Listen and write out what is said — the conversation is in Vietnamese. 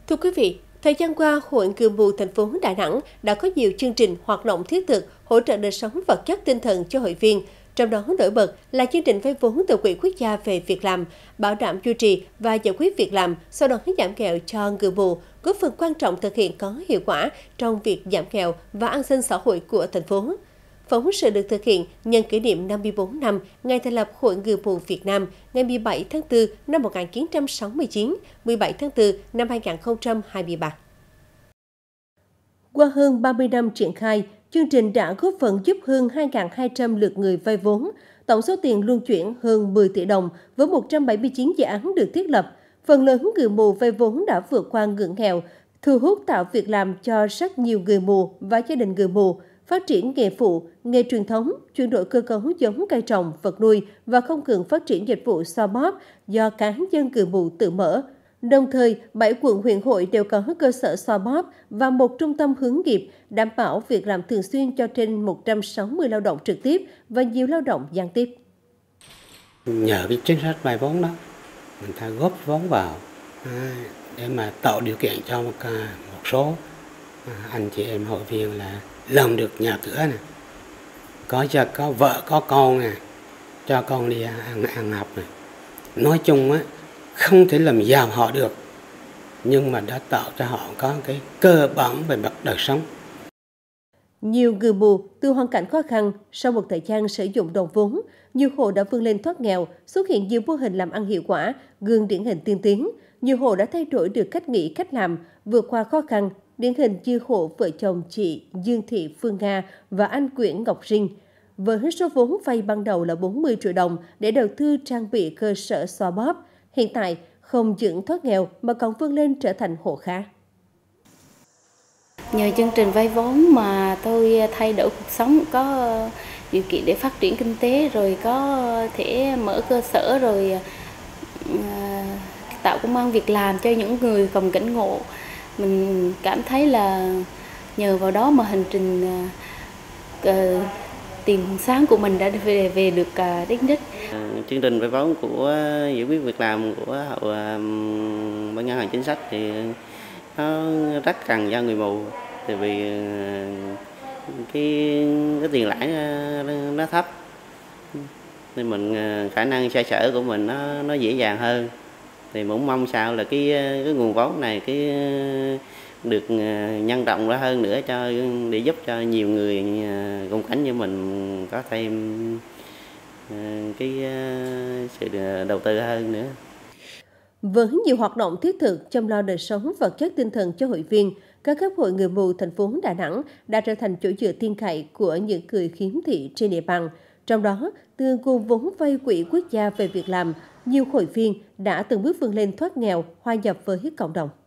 Thưa quý vị, thời gian qua, Hội Người mù thành phố Đà Nẵng đã có nhiều chương trình hoạt động thiết thực hỗ trợ đời sống vật chất tinh thần cho hội viên. Trong đó nổi bật là chương trình vay vốn từ Quỹ Quốc gia về việc làm, bảo đảm duy trì và giải quyết việc làm, sau đó giảm nghèo cho người mù, góp phần quan trọng thực hiện có hiệu quả trong việc giảm nghèo và an sinh xã hội của thành phố. Phóng sự được thực hiện nhân kỷ niệm 54 năm ngày thành lập Hội Người mù Việt Nam ngày 17 tháng 4 năm 1969, 17 tháng 4 năm 2023. Qua hơn 30 năm triển khai, chương trình đã góp phần giúp hơn 2.200 lượt người vay vốn, tổng số tiền luân chuyển hơn 10 tỷ đồng với 179 dự án được thiết lập. Phần lớn người mù vay vốn đã vượt qua ngưỡng nghèo, thu hút tạo việc làm cho rất nhiều người mù và gia đình người mù, phát triển nghề phụ, nghề truyền thống, chuyển đổi cơ cấu giống cây trồng, vật nuôi và không ngừng phát triển dịch vụ xoa bóp do cá nhân người mù tự mở. Đồng thời, 7 quận huyện hội đều có cơ sở xoa bóp và một trung tâm hướng nghiệp đảm bảo việc làm thường xuyên cho trên 160 lao động trực tiếp và nhiều lao động gián tiếp. Nhờ cái chính sách vay vốn đó, người ta góp vốn vào để mà tạo điều kiện cho một số anh chị em hội viên là làm được nhà cửa này, có vợ có con này, cho con đi ăn học này. Nói chung á, không thể làm giàu họ được, nhưng mà đã tạo cho họ có cái cơ bản về mặt đời sống. Nhiều người mù từ hoàn cảnh khó khăn sau một thời gian sử dụng đồng vốn, nhiều hộ đã vươn lên thoát nghèo, xuất hiện nhiều mô hình làm ăn hiệu quả, gương điển hình tiên tiến. Nhiều hộ đã thay đổi được cách nghĩ, cách làm, vượt qua khó khăn, điển hình như hộ vợ chồng chị Dương Thị Phương Nga và anh Nguyễn Ngọc Rinh. Với số vốn vay ban đầu là 40 triệu đồng để đầu tư trang bị cơ sở xoa bóp, hiện tại không những thoát nghèo mà còn vươn lên trở thành hộ khá. Nhờ chương trình vay vốn mà tôi thay đổi cuộc sống, có điều kiện để phát triển kinh tế, rồi có thể mở cơ sở, rồi tạo công ăn việc làm cho những người còn cảnh ngộ. Mình cảm thấy là nhờ vào đó mà hành trình tìm sáng của mình đã về được đến đích. Chương trình vay vốn của giải quyết việc làm của Hội Ban ngân hàng chính sách thì nó rất cần cho người mù, tại vì cái tiền lãi nó thấp, nên mình khả năng xoay sở của mình nó dễ dàng hơn. Thì cũng mong sao là cái nguồn vốn này được nhân rộng ra hơn nữa để giúp cho nhiều người cùng cảnh như mình có thêm cái sự đầu tư hơn nữa. Với nhiều hoạt động thiết thực chăm lo đời sống vật chất tinh thần cho hội viên, các cấp hội người mù thành phố Đà Nẵng đã trở thành chỗ dựa tin cậy của những người khiếm thị trên địa bàn. Trong đó, từ nguồn vốn vay Quỹ Quốc gia về việc làm, nhiều hội viên đã từng bước vươn lên thoát nghèo, hòa nhập với cộng đồng.